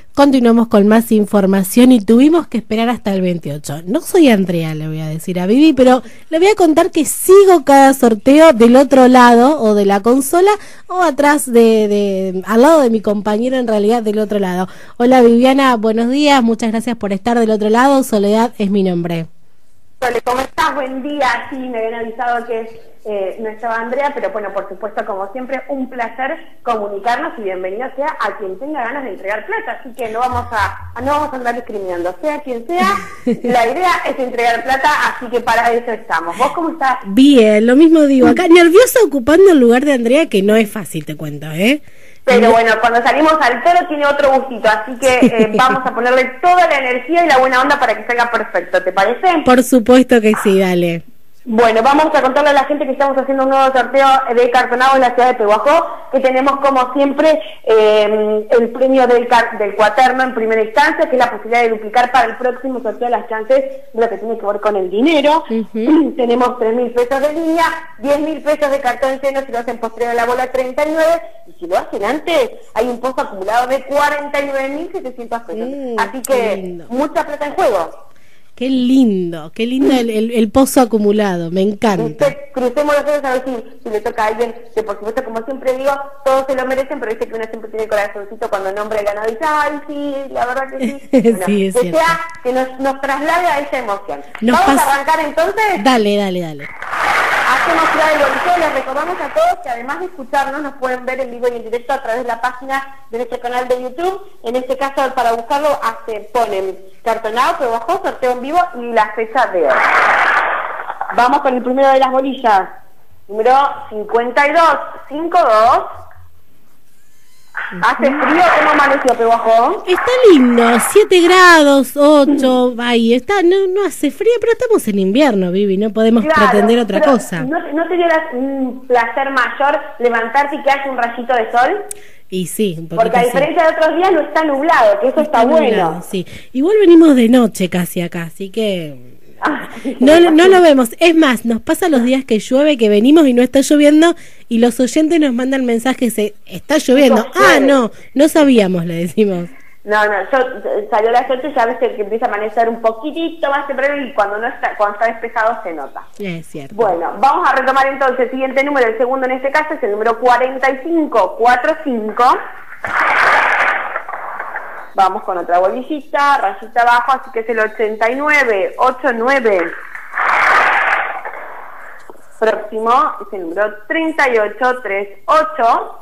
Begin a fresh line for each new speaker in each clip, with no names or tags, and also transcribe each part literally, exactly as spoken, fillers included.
Continuamos con más información y tuvimos que esperar hasta el veintiocho. No soy Andrea, le voy a decir a Vivi, pero le voy a contar que sigo cada sorteo del otro lado o de la consola o atrás de, de al lado de mi compañero, en realidad del otro lado. Hola Viviana, buenos días, muchas gracias por estar del otro lado. Soledad es mi nombre.
Hola, ¿cómo estás? Buen día. Sí, me habían avisado que eh, no estaba Andrea, pero bueno, por supuesto, como siempre, un placer comunicarnos y bienvenido sea a quien tenga ganas de entregar plata, así que no vamos a, a no vamos a andar discriminando, sea quien sea, la idea es entregar plata, así que para eso estamos. ¿Vos cómo estás?
Bien, lo mismo digo, acá nerviosa ocupando el lugar de Andrea, que no es fácil, te cuento, ¿eh?
Pero bueno, cuando salimos al toro tiene otro gustito, así que eh, vamos a ponerle toda la energía y la buena onda para que salga perfecto, ¿te parece?
Por supuesto que sí, dale.
Bueno, vamos a contarle a la gente que estamos haciendo un nuevo sorteo de cartonado en la ciudad de Pehuajó, que tenemos como siempre eh, el premio del, del cuaterno en primera instancia, que es la posibilidad de duplicar para el próximo sorteo las chances de lo que tiene que ver con el dinero. Uh-huh. Tenemos tres mil pesos de línea, diez mil pesos de cartón lleno si lo hacen posterior a la bola treinta y nueve, y si lo hacen antes hay un pozo acumulado de cuarenta y nueve mil setecientos pesos. Mm, Así que mucha plata en juego.
Qué lindo, qué lindo el, el, el pozo acumulado, me encanta.
Usted, crucemos los dedos a ver si, si le toca a alguien, que por supuesto, como siempre digo, todos se lo merecen, pero dice que uno siempre tiene el corazoncito cuando nombra el ganado y dice, ay, sí, la verdad que sí. Bueno,
sí, es
que
cierto.
sea, que nos, nos traslade a esa emoción.
Nos
¿Vamos
pas...
a arrancar entonces?
Dale, dale, dale.
Hacemos tirar el bolsillo, les recordamos a todos que además de escucharnos, nos pueden ver en vivo y en directo a través de la página de nuestro canal de YouTube. En este caso, para buscarlo, hace, ponen cartonado, pero bajo sorteo en vivo y la fecha de hoy. Vamos con el primero de las bolillas. Número cincuenta y dos, cincuenta y dos. ¿Hace frío? ¿Cómo amaneció Pehuajó?
Está lindo, siete grados, ocho, ay, está, no, no hace frío, pero estamos en invierno, Vivi, no podemos claro, pretender otra cosa.
¿No, no te dio un placer mayor levantarte y que haya un rayito de sol?
Y sí, un
porque a diferencia
sí.
de otros días no está nublado, que eso está, está nublado,
bueno. Sí, igual venimos de noche casi acá, así que no, no lo vemos. Es más, nos pasa los días que llueve, que venimos y no está lloviendo, y los oyentes nos mandan mensajes, se está lloviendo. Ah, no, no sabíamos, le decimos.
No, no, yo salió las ocho, ya ves que empieza a amanecer un poquitito más temprano y cuando no está, cuando está despejado se nota.
Es cierto.
Bueno, vamos a retomar entonces el siguiente número, el segundo en este caso es el número cuarenta y cinco, cuarenta y cinco. Vamos con otra bolillita, rayita abajo, así que es el ochenta y nueve, ochenta y nueve. Próximo es el número treinta y ocho, treinta y ocho.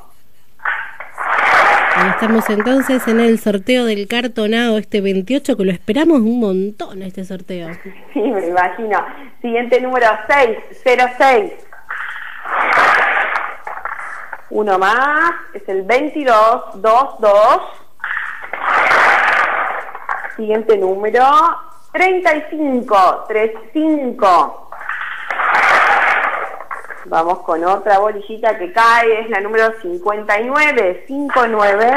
Ahí estamos entonces en el sorteo del cartonado este veintiocho, que lo esperamos un montón este sorteo.
Sí, me imagino. Siguiente número seiscientos seis. Uno más, es el veintidós, veintidós. Siguiente número treinta y cinco, treinta y cinco. Vamos con otra bolillita que cae, es la número cincuenta y nueve, cincuenta y nueve.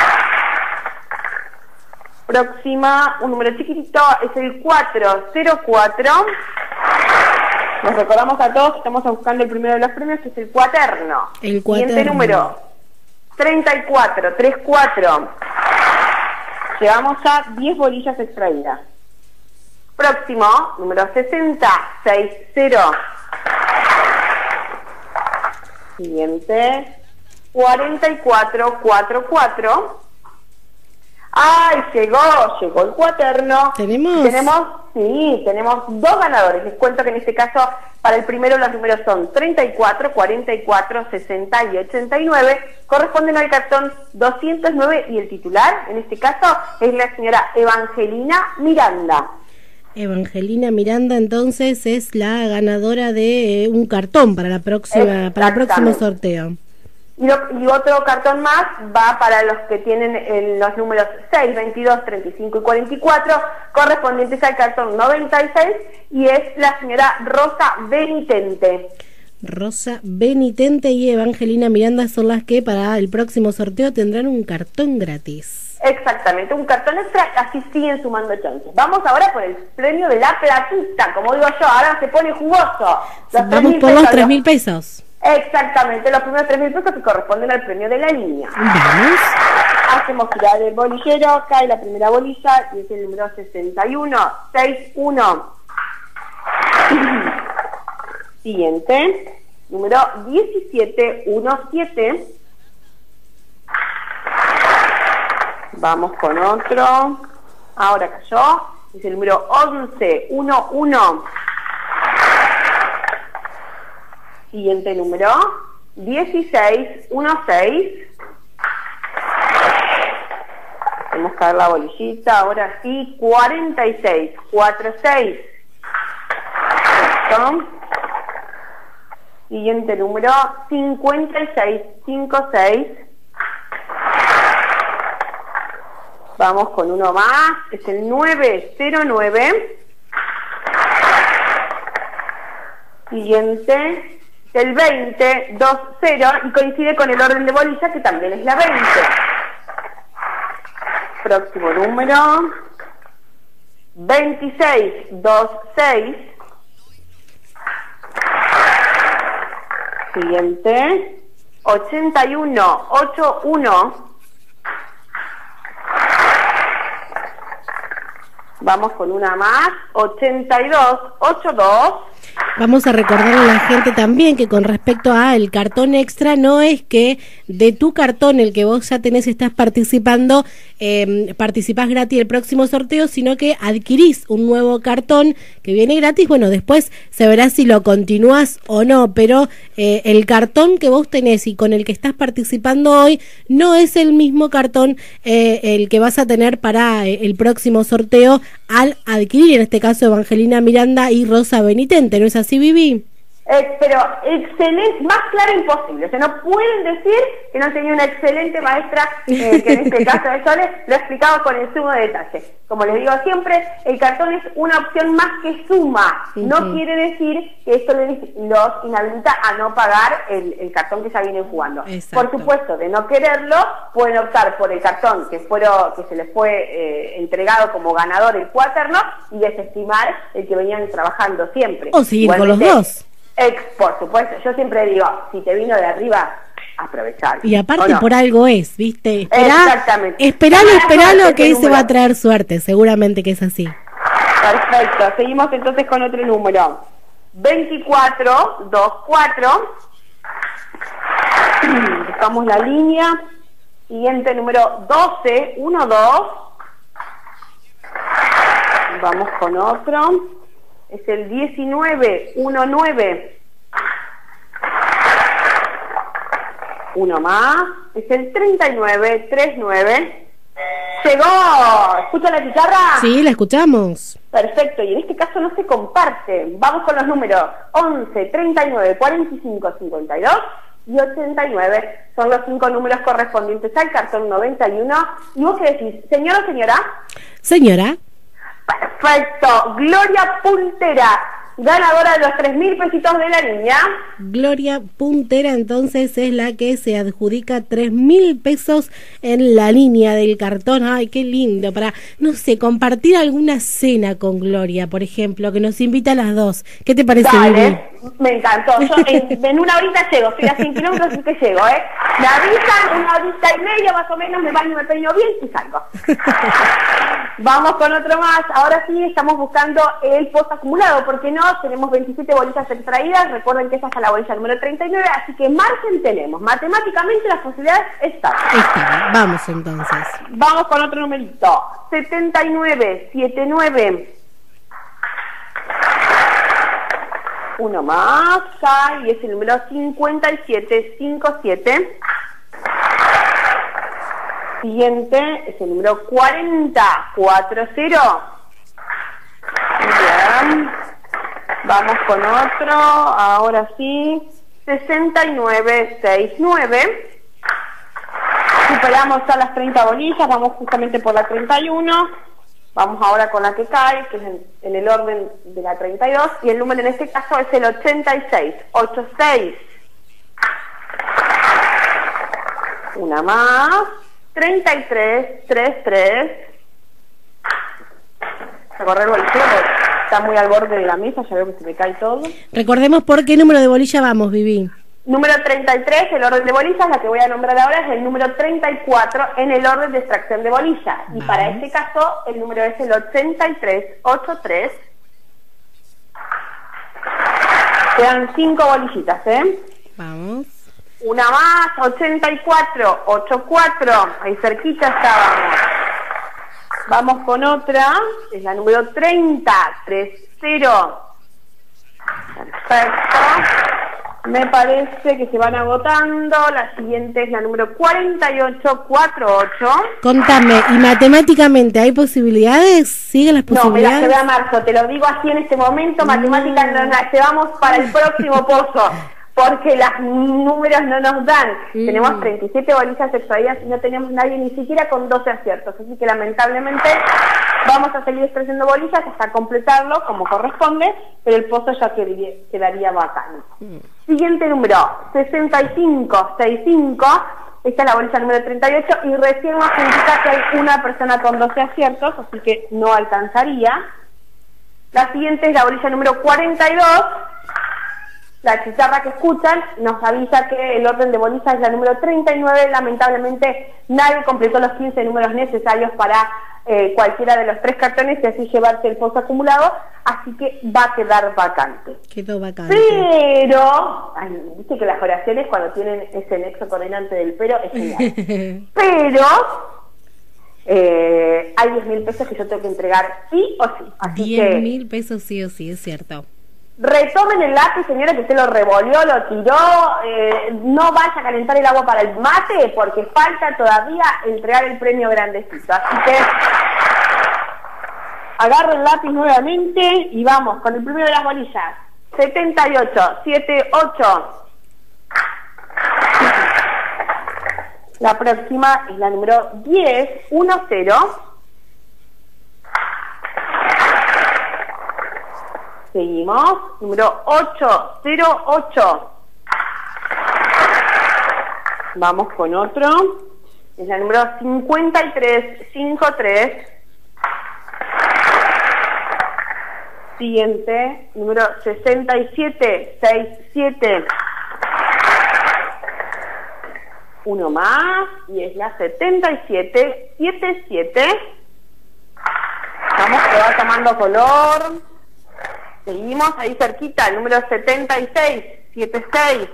Próxima, un número chiquitito, es el cuatrocientos cuatro. Nos recordamos a todos que estamos buscando el primero de los premios, que es el cuaterno.
El cuaterno.
Siguiente número, treinta y cuatro, treinta y cuatro. Llevamos ya diez bolillas extraídas. Próximo, número sesenta, sesenta. Siguiente, cuarenta y cuatro, cuarenta y cuatro. ¡Ay, llegó! Llegó el cuaterno.
¿Tenemos?
Tenemos, sí, tenemos dos ganadores. Les cuento que en este caso, para el primero los números son treinta y cuatro, cuarenta y cuatro, sesenta y ochenta y nueve. Corresponden al cartón doscientos nueve y el titular, en este caso, es la señora Evangelina Miranda.
Evangelina Miranda entonces es la ganadora de un cartón para la próxima para el próximo sorteo.
Y, lo, y otro cartón más va para los que tienen el, los números seis, veintidós, treinta y cinco y cuarenta y cuatro, correspondientes al cartón noventa y seis, y es la señora Rosa Benitente.
Rosa Benitente y Evangelina Miranda son las que para el próximo sorteo tendrán un cartón gratis.
Exactamente, un cartón extra, así siguen sumando chances. Vamos ahora por el premio de la platita, como digo yo, ahora se pone jugoso.
Los Vamos por los tres mil pesos.
Exactamente, los primeros tres mil pesos que corresponden al premio de la línea.
Vamos.
hacemos girar el bolillero, cae la primera bolilla y es el número sesenta y uno, sesenta y uno. Siguiente, número diecisiete diecisiete. Vamos con otro. Ahora cayó. Es el número once once. Siguiente número dieciséis dieciséis. Vamos a caer la bolillita. Ahora sí, cuarenta y seis cuarenta y seis. Perfecto. Siguiente número cincuenta y seis cincuenta y seis. Vamos con uno más, es el nueve cero nueve. Siguiente, es el veinte veinte y coincide con el orden de bolilla que también es la veinte. Próximo número, veintiséis veintiséis. Siguiente, ochenta y uno ochenta y uno. Vamos con una más, ochenta y dos ochenta y dos.
Vamos a recordarle a la gente también que con respecto a el cartón extra, no es que de tu cartón, el que vos ya tenés y estás participando, eh, participás gratis el próximo sorteo, sino que adquirís un nuevo cartón que viene gratis. Bueno, después se verá si lo continúas o no, pero eh, el cartón que vos tenés y con el que estás participando hoy no es el mismo cartón eh, el que vas a tener para eh, el próximo sorteo al adquirir, en este caso, Evangelina Miranda y Rosa Benitente. ¿No es así, Vivi?
Eh, pero excelente, más claro imposible. O sea, no pueden decir que no tenía una excelente maestra, eh, que en este caso de Sole lo explicaba con el sumo de detalle. Como les digo siempre, el cartón es una opción más que suma. Uh-huh. No quiere decir que esto les, los inhabilita a no pagar el, el cartón que ya vienen jugando. Exacto. Por supuesto, de no quererlo, pueden optar por el cartón que, fueron, que se les fue eh, entregado como ganador el cuaterno y desestimar el que venían trabajando siempre.
O seguir Igualmente, con los dos.
Ex, por supuesto, yo siempre digo, si te vino de arriba, aprovechar.
Y aparte no? por algo es, ¿viste? Esperá,
Exactamente.
Esperalo, esperalo, que ese va a traer suerte, seguramente que es así.
Perfecto, seguimos entonces con otro número. veinticuatro veinticuatro. Buscamos la línea. Siguiente número doce doce. Vamos con otro. Es el diecinueve diecinueve. Uno más. Es el treinta y nueve treinta y nueve. ¡Llegó! ¿Escucha la guitarra?
Sí, la escuchamos.
Perfecto, y en este caso no se comparte. Vamos con los números once, treinta y nueve, cuarenta y cinco, cincuenta y dos y ochenta y nueve. Son los cinco números correspondientes al cartón noventa y uno. ¿Y vos qué decís? ¿Señor o señora?
Señora.
Perfecto, Gloria Puntera, ganadora de los tres mil pesitos de la línea.
Gloria Puntera entonces es la que se adjudica tres mil pesos en la línea del cartón. Ay, qué lindo, para, no sé, compartir alguna cena con Gloria, por ejemplo, que nos invita a las dos. ¿Qué te parece, Vivi?
Me encantó. Yo en, en una horita llego, estoy a cien kilómetros así que llego, ¿eh? Me avisan, una horita y media más o menos, me baño, me peino bien y salgo. Vamos con otro más. Ahora sí estamos buscando el post acumulado, porque no, tenemos veintisiete bolillas extraídas. Recuerden que esa es la bolilla número treinta y nueve, así que margen tenemos. Matemáticamente las posibilidades están.
Están. Vamos entonces.
Vamos con otro numerito. setenta y nueve setenta y nueve. Uno más, y es el número cincuenta y siete cincuenta y siete. Siguiente es el número cuarenta cuarenta. Bien. Vamos con otro, ahora sí, sesenta y nueve sesenta y nueve. Superamos a las treinta bolillas, vamos justamente por la treinta y uno. Vamos ahora con la que cae, que es en, en el orden de la treinta y dos, y el número en este caso es el ochenta y seis ochenta y seis. Una más, treinta y tres treinta y tres. A correr el bolillero, está muy al borde de la mesa, ya veo que se me cae todo.
Recordemos por qué número de bolilla vamos, Vivi.
Número treinta y tres, el orden de bolillas, la que voy a nombrar ahora es el número treinta y cuatro en el orden de extracción de bolillas. Y
Vamos.
para este caso, el número es el ochenta y tres ochenta y tres. Quedan cinco bolillitas, ¿eh?
Vamos.
Una más, ochenta y cuatro ochenta y cuatro. Ahí cerquita estábamos. Vamos con otra, es la número treinta treinta. Perfecto. Me parece que se van agotando. La siguiente es la número cuarenta y ocho cuarenta y ocho.
Contame, ¿y matemáticamente hay posibilidades? ¿Siguen las
No, me la
posibilidades?
llevé a marzo, te lo digo así en este momento. Matemáticas nos las llevamos para el próximo pozo, porque los números no nos dan.
Mm.
Tenemos treinta y siete bolillas extraídas y no tenemos nadie ni siquiera con doce aciertos. Así que lamentablemente vamos a seguir extrayendo bolillas hasta completarlo como corresponde, pero el pozo ya quedaría, quedaría vacante.
Mm.
Siguiente número, sesenta y cinco sesenta y cinco. Esta es la bolilla número treinta y ocho y recién nos indica que hay una persona con doce aciertos, así que no alcanzaría. La siguiente es la bolilla número cuarenta y dos. La chicharra que escuchan nos avisa que el orden de bolillas es la número treinta y nueve. Lamentablemente nadie completó los quince números necesarios para eh, cualquiera de los tres cartones y así llevarse el pozo acumulado, así que va a quedar vacante.
Quedó vacante.
Pero, ay, viste que las oraciones cuando tienen ese nexo coordinante del pero es genial. Pero eh, hay diez mil pesos que yo tengo que entregar sí o sí. Así
diez
que
mil pesos sí o sí, es cierto.
retomen el lápiz, señora, que se lo revolvió, lo tiró. Eh, no vaya a calentar el agua para el mate porque falta todavía entregar el premio grandecito. Así que agarro el lápiz nuevamente y vamos con el primero de las bolillas. setenta y ocho setenta y ocho. La próxima es la número diez diez. Seguimos, número ocho cero ocho. Vamos con otro. Es la número cincuenta y tres cincuenta y tres. Siguiente, número sesenta y siete sesenta y siete. Uno más, y es la setenta y siete setenta y siete. Vamos, que va tomando color. Seguimos ahí cerquita, el número setenta y seis setenta y seis.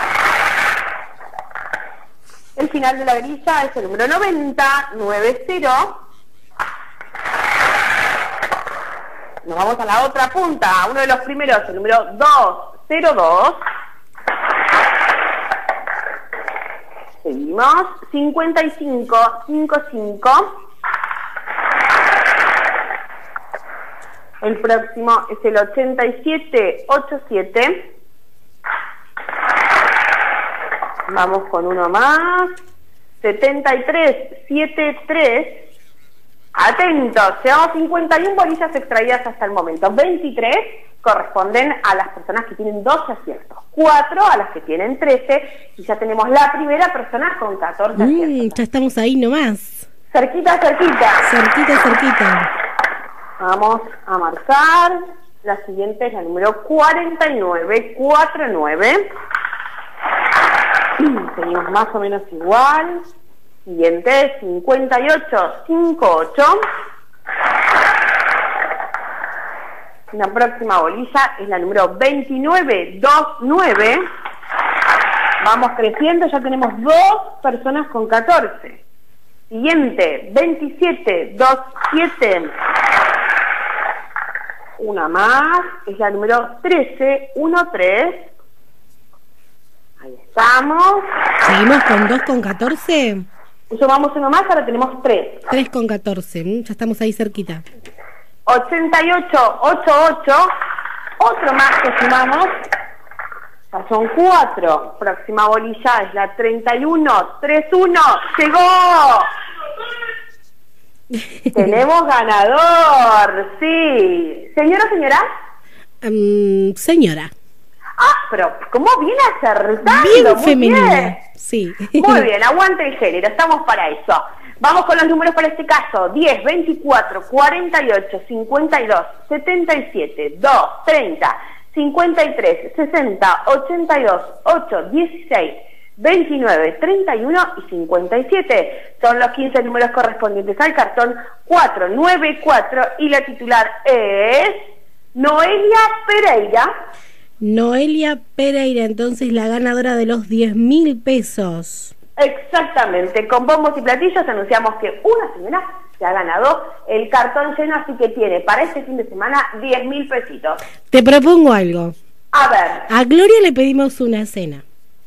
El final de la grilla es el número noventa noventa. Nos vamos a la otra punta, uno de los primeros, el número doscientos dos. Seguimos, cincuenta y cinco cincuenta y cinco. El próximo es el ochenta y siete ochenta y siete. Vamos con uno más. setenta y tres setenta y tres. Atentos, llevamos cincuenta y una bolillas extraídas hasta el momento. veintitrés corresponden a las personas que tienen doce aciertos. cuatro a las que tienen trece. Y ya tenemos la primera persona con catorce
Mm,
aciertos.
ya estamos ahí nomás.
Cerquita, cerquita.
Cerquita, cerquita.
Vamos a marcar. La siguiente es la número cuarenta y nueve cuarenta y nueve. Seguimos más o menos igual. Siguiente, cincuenta y ocho cincuenta y ocho. La próxima bolilla es la número veintinueve veintinueve. Vamos creciendo, ya tenemos dos personas con catorce. Siguiente, veintisiete veintisiete. Una más, es la número trece trece. Ahí estamos.
¿Seguimos con dos con catorce?
Sumamos uno más, ahora tenemos tres.
tres con catorce, mm, ya estamos ahí cerquita.
ochenta y ocho ochenta y ocho. Otro más que sumamos. Ya son cuatro. Próxima bolilla es la treinta y uno treinta y uno. ¡Llegó! Tenemos ganador, sí. ¿Señora, señora?
Um, señora.
Ah, pero ¿cómo viene acertando?
Bien
Muy
femenina,
bien.
sí.
Muy bien, aguante el género, estamos para eso. Vamos con los números para este caso. diez, veinticuatro, cuarenta y ocho, cincuenta y dos, setenta y siete, dos, treinta, cincuenta y tres, sesenta, ochenta y dos, ocho, dieciséis, veintinueve, treinta y uno y cincuenta y siete. Son los quince números correspondientes al cartón cuatrocientos noventa y cuatro y la titular es Noelia Pereira.
Noelia Pereira, entonces la ganadora de los diez mil pesos.
Exactamente, con bombos y platillos anunciamos que una señora se ha ganado el cartón lleno, así que tiene para este fin de semana diez mil pesitos.
Te propongo algo.
A ver.
A Gloria le pedimos una cena.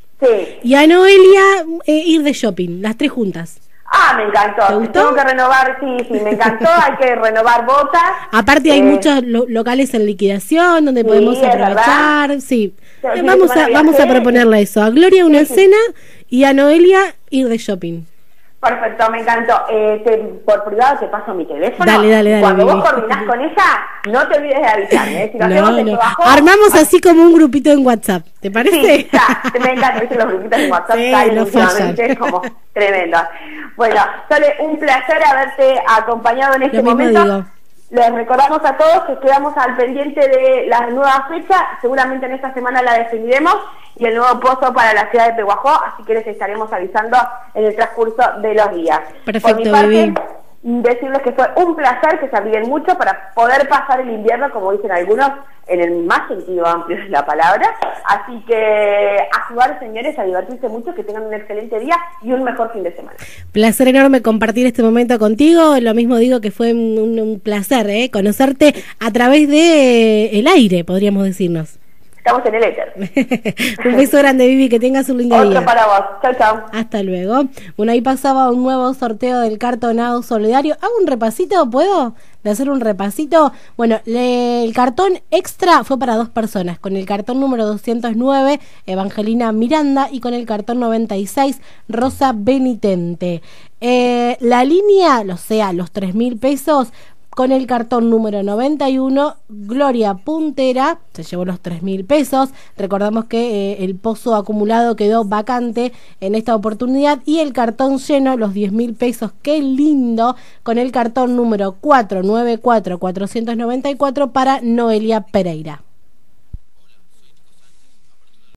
Sí.
Y a Noelia eh, ir de shopping, las tres juntas.
Ah, me encantó.
¿Te gustó?
Tengo que renovar, sí, sí, me encantó. Hay que renovar botas.
Aparte hay
eh,
muchos lo locales en liquidación donde
sí,
podemos aprovechar.
¿verdad?
Sí.
Sí,
Eh, vamos a vamos a proponerle eso. A Gloria una
sí, sí.
cena y a Noelia ir de shopping.
Perfecto, me encantó. Eh, te, por privado te paso mi teléfono.
Dale, dale, dale.
Cuando
Vivi.
vos coordinás con ella, no te olvides de avisarme. ¿eh? Si lo
No,
hacemos en
no.
trabajo,
Armamos así como un grupito en WhatsApp. ¿Te parece?
sí, ya, me encanta, ¿viste? Los grupitos en WhatsApp
Sí,
salen
no
últimamente,
fallan.
es como tremendo. Bueno, Sole, un placer haberte acompañado en este
Lo mismo
momento.
digo.
Les recordamos a todos que quedamos al pendiente de la nueva fecha, seguramente en esta semana la definiremos, y el nuevo pozo para la ciudad de Pehuajó, así que les estaremos avisando en el transcurso de los días.
Perfecto,
Por mi parte,
Vivi.
decirles que fue un placer, que se abriguen mucho para poder pasar el invierno, como dicen algunos, en el más sentido amplio de la palabra. Así que a jugar, señores, a divertirse mucho, que tengan un excelente día y un mejor fin de semana.
Placer enorme compartir este momento contigo. Lo mismo digo que fue un, un placer, ¿eh? Conocerte a través de eh, el aire, podríamos decirnos.
Estamos en el éter.
Un beso grande, Vivi, que tengas un lindo
Otro
día.
para vos. Chau, chau.
Hasta luego. Bueno, ahí pasaba un nuevo sorteo del cartonado solidario. ¿Hago un repasito? ¿Puedo? De hacer un repasito. Bueno, le, el cartón extra fue para dos personas. Con el cartón número doscientos nueve, Evangelina Miranda, y con el cartón noventa y seis, Rosa Benitente. Eh, la línea, o sea, los tres mil pesos. Con el cartón número noventa y uno, Gloria Puntera, se llevó los tres mil pesos. Recordamos que eh, el pozo acumulado quedó vacante en esta oportunidad. Y el cartón lleno, los diez mil pesos. ¡Qué lindo! Con el cartón número cuatro nueve cuatro, cuatrocientos noventa y cuatro para Noelia Pereira.